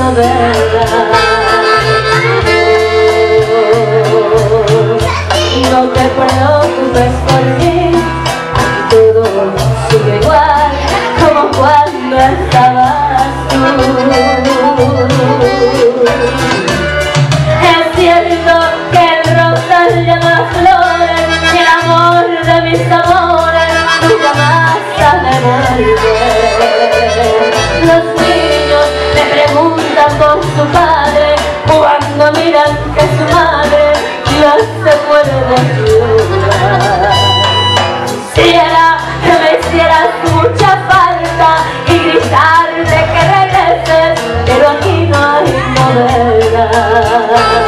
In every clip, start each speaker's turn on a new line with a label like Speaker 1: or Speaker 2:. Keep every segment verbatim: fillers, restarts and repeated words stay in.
Speaker 1: verdad. No te preocupes por mí, todo sigue igual como cuando estabas tú. Es cierto que el rosal llama flores y el amor de mis amores nunca más ha de volver. Los niños le preguntan por su padre cuando miran que su madre ya se puede llorar. Quisiera que me hicieras mucha falta y gritarte que regreses, pero aquí no hay novedad.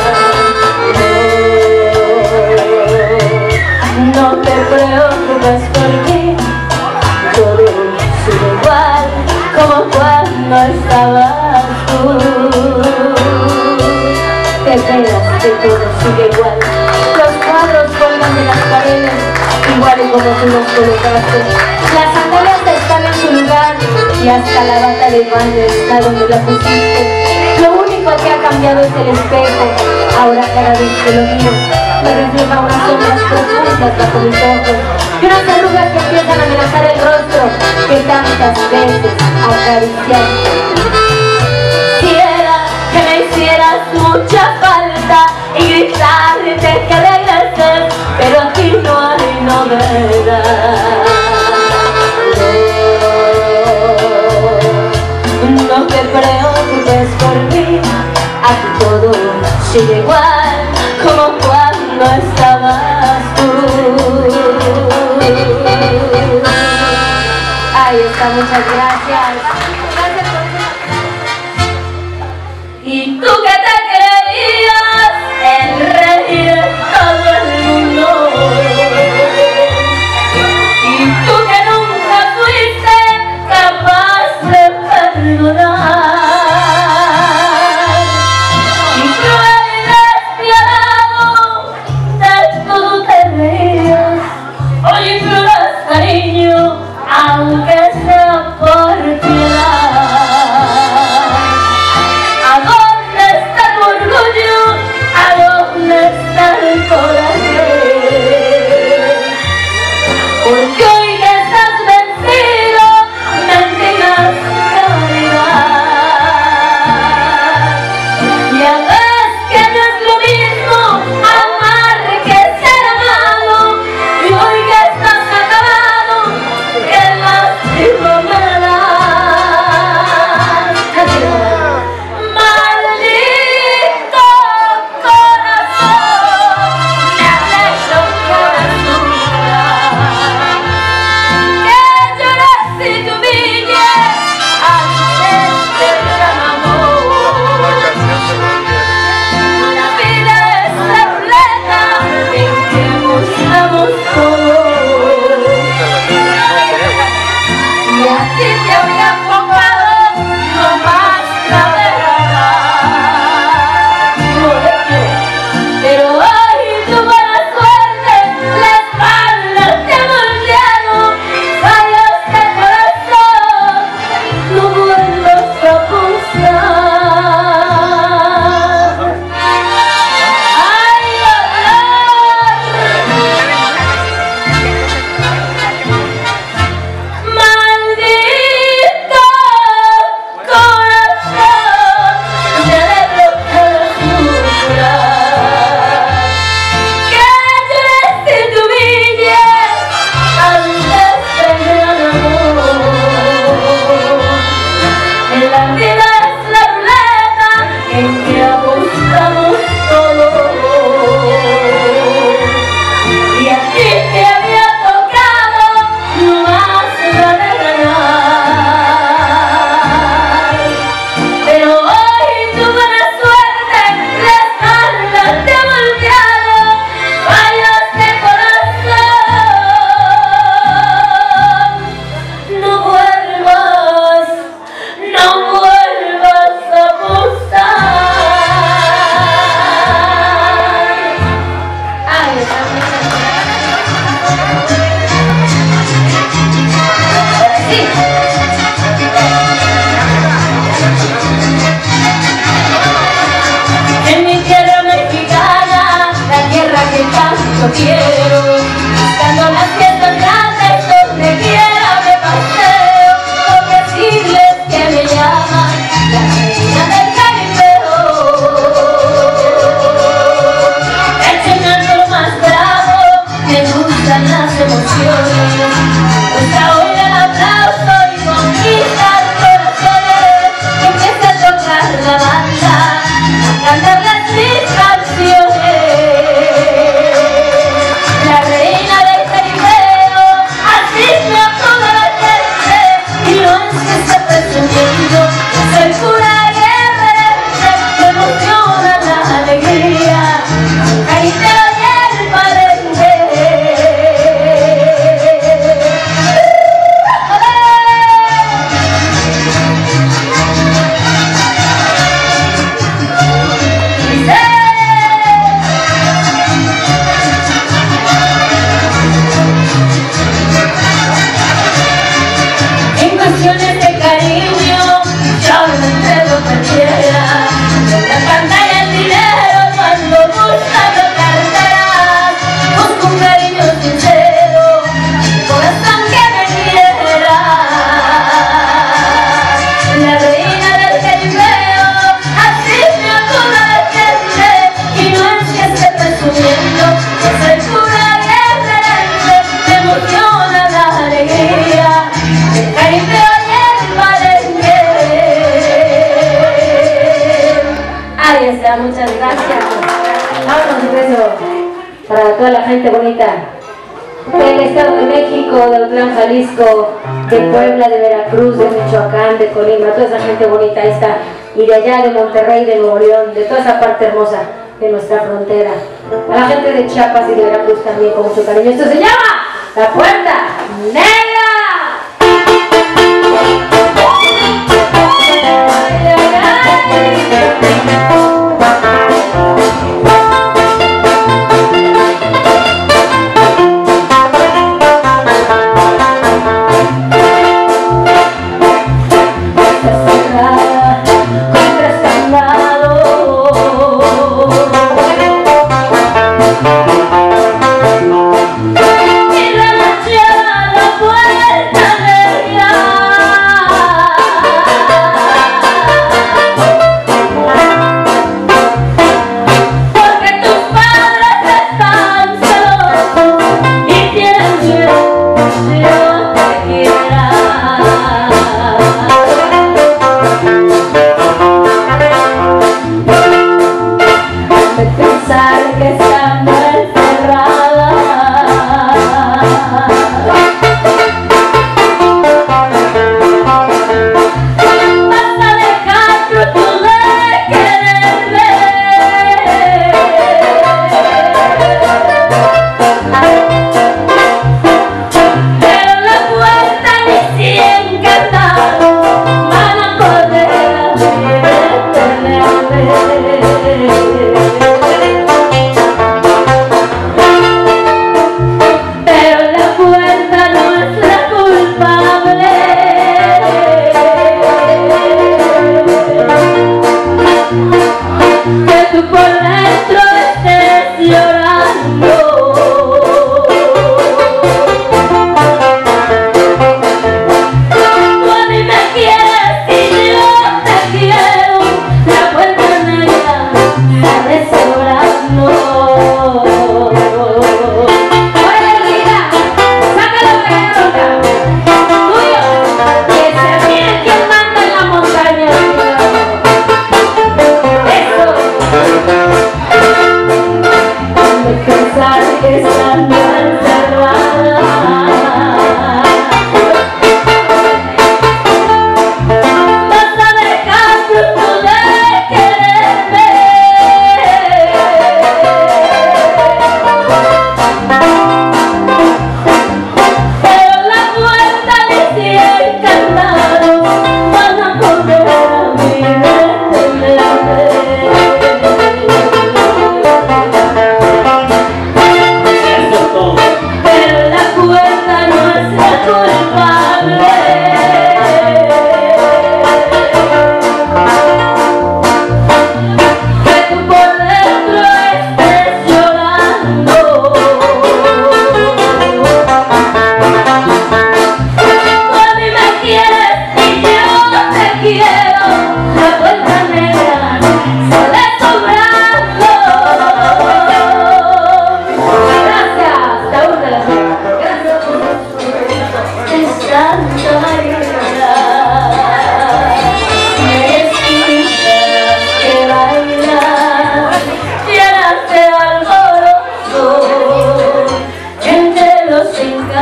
Speaker 1: No, no te preocupes por mí, todo sigue igual como cuando estabas tú. Te creas que todo sigue igual, los cuadros colgan de las paredes igual y como tú los colocaste. Las sandalias están en su lugar y hasta la bata de baño está donde la pusiste. Lo único que ha cambiado es el espejo. Ahora cada vez que lo miro me refleja unas sombras profundas bajo mis ojos y unas arrugas que empiezan a amenazar el rostro que tantas veces acariciaste. Quisiera que me hicieras mucha falta y gritarte que regreses, pero aquí no hay novedad. No, no te preocupes por mí, aquí todo sigue igual como cuando estabas tú. Ahí está, muchas gracias. Gracias por eso. Y tú que te creías el rey de todo el mundo, y tú que nunca fuiste capaz de perdonar, y cruel y despiadado de todo te reías, hoy imploras cariño aunque sea por ti. yo quiero, buscando las fiestas grandes donde quiera me paseo, por decirles que me llaman la reina del Caribeo. Enseñando lo más bravo, me gustan las emociones, gusta oír el aplauso y conquistar corazones, que empiece a tocar la banda, a cantarles mis canciones. La reina del Caribeo, así me apoda la gente, y no es que esté presumiendo, soy pura guerrera, me emociona la alegría, el Caribeo y el palenque. En cuestiones de cariño, yo me entrego cualquiera, la pantalla el dinero cuando busca lo carteras, busco un cariño sincero, un corazón que me quiera. La reina del Caribeo, así me acuda la gente, y no es que esté presumiendo, que soy pura guerrera, me emociona la alegría, el Caribeo y el palenque. Ahí está, muchas gracias.
Speaker 2: Vámonos, un beso para toda la gente bonita del Estado de México, de Autlán, Jalisco, de Puebla, de Veracruz, de Michoacán, de Colima, toda esa gente bonita ahí está, y de allá de Monterrey, de Nuevo León, de toda esa parte hermosa de nuestra frontera. A la gente de Chiapas y de Veracruz también con mucho cariño. Esto se llama La Puerta Negra.
Speaker 1: Y la noche a la puerta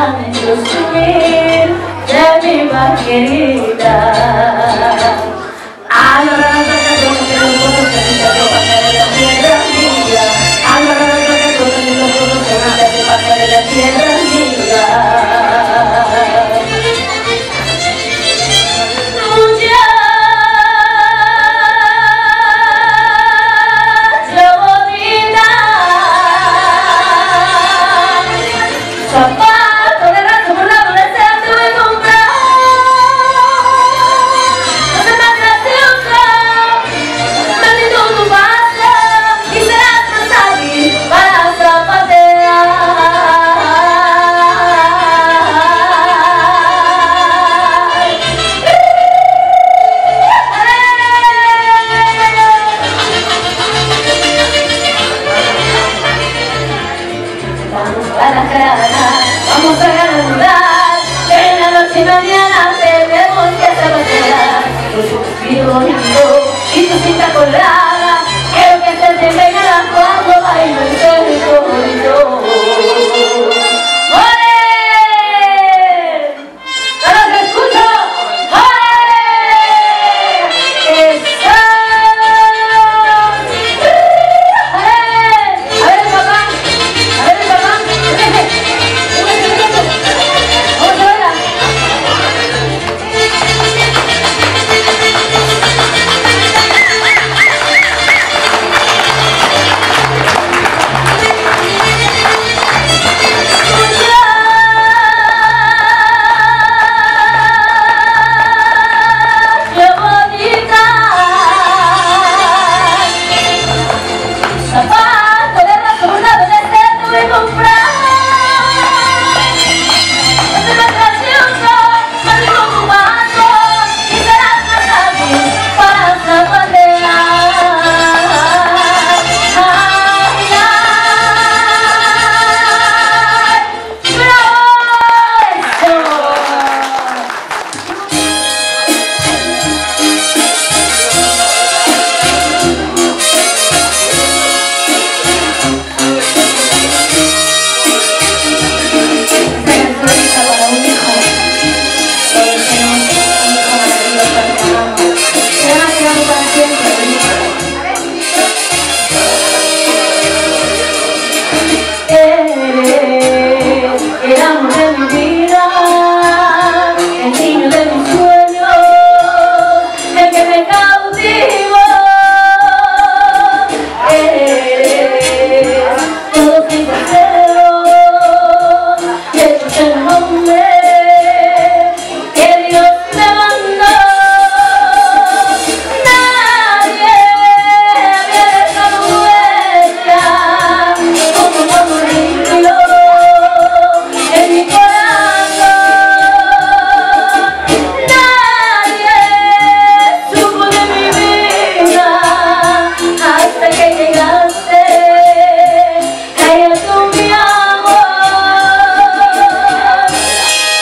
Speaker 1: ancho subir de mi más querida. Ay, ahora no toca todo que no puedo sentir que pasa de la tierra mía. Ay, ahora no toca todo que no puedo sentir que pasa de la tierra mía. Zapato de rato por la adolescencia tuve que comprar. No se me gracioso, maldito tu paso y serás más hábil para zapatear. Vamos para Granada, vamos a ganar, que en la noche y mañana tenemos que zapatear. Con tu vestido bonito y tu cinta colada, quiero que estés bien peinada cuando bailo el territorio. ¡Ole! ¡Ahora te escucho! ¡Ole! ¡Eso! ¡Ale! A ver el papá, a ver el papá. ¡Vamos a bailar! ¡Qué bonita! Zapato de rato por la adolescencia tuve que comprar. No se me gracioso, maldito tu paso y serás más hábil para zapatear. Ay, ay, ¡bravo! ¡Eso! Para un hijo, todos tenemos un hijo maravilloso que amamos. Se van a quedar para siempre, eres el amor de mi vida, el niño de mis sueños, el que me cautivó. Eres todos mis deseos, hechos en un hombre que Dios me mandó. Nadie había dejado huella como tu amor limpio en mi corazón. Nadie supo de mi vida hasta que llegaste. Cállate mi amor.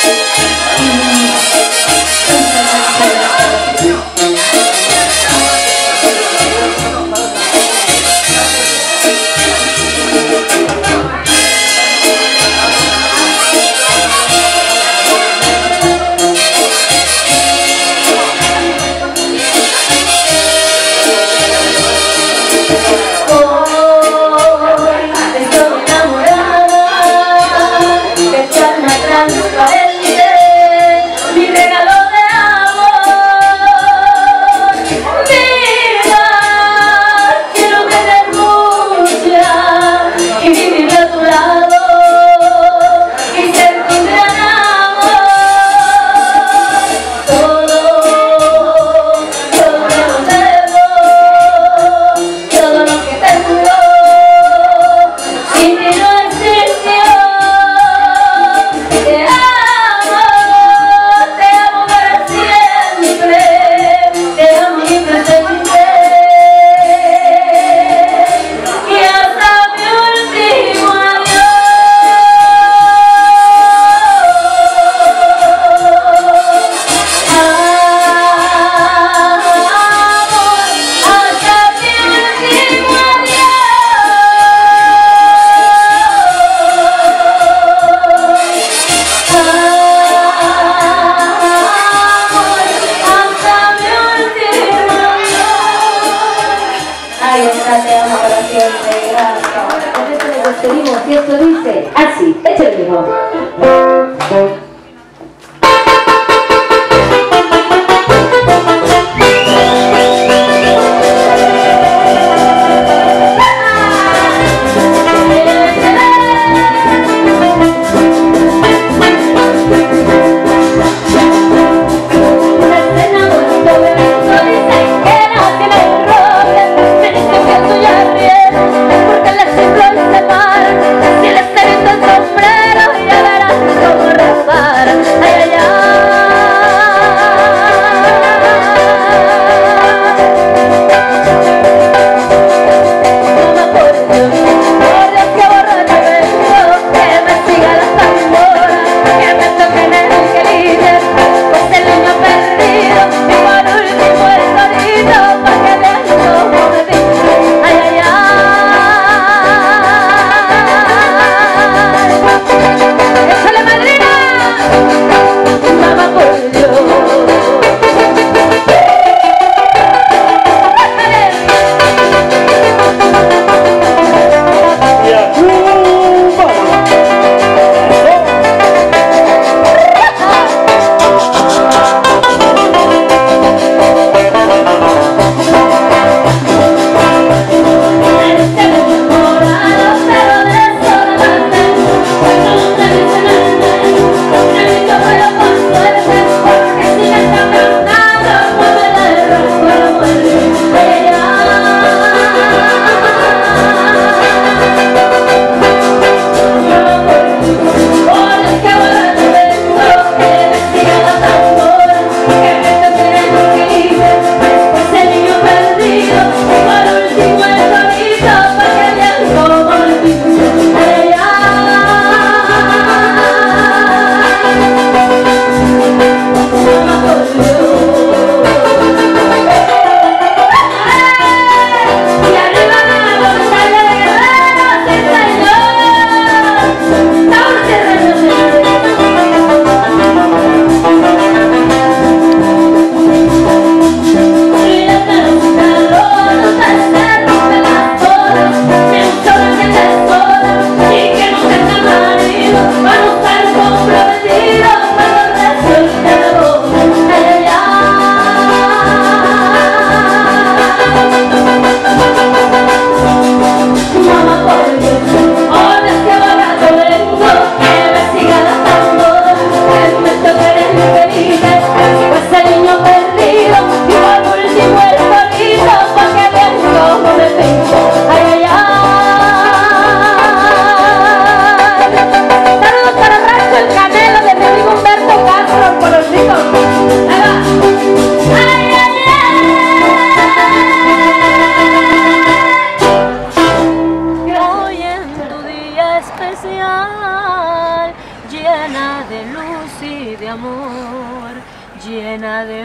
Speaker 1: y de amor, llena de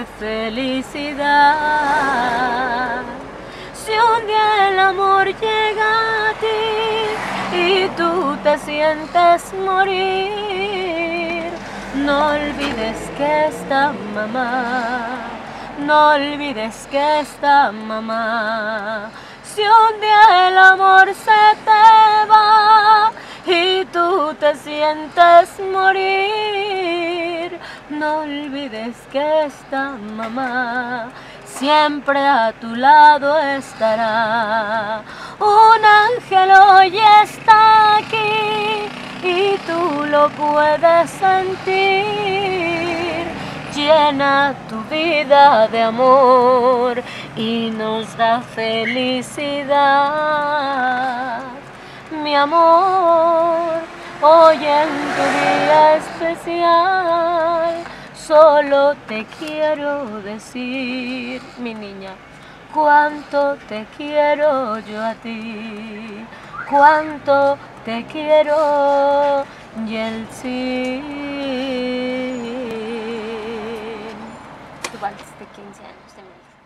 Speaker 1: felicidad. Si un día el amor llega a ti y tú te sientes morir, no olvides que está mamá, no olvides que está mamá. Si un día el amor se te va y tú te sientes morir, no olvides que está mamá, siempre a tu lado estará. Un ángel hoy está aquí y tú lo puedes sentir. Llena tu vida de amor y nos da felicidad. Mi amor, hoy en tu día especial, solo te quiero decir, mi niña, cuánto te quiero yo a ti, cuánto te quiero, Yeltsin. Tu vals de quince años de mi hija.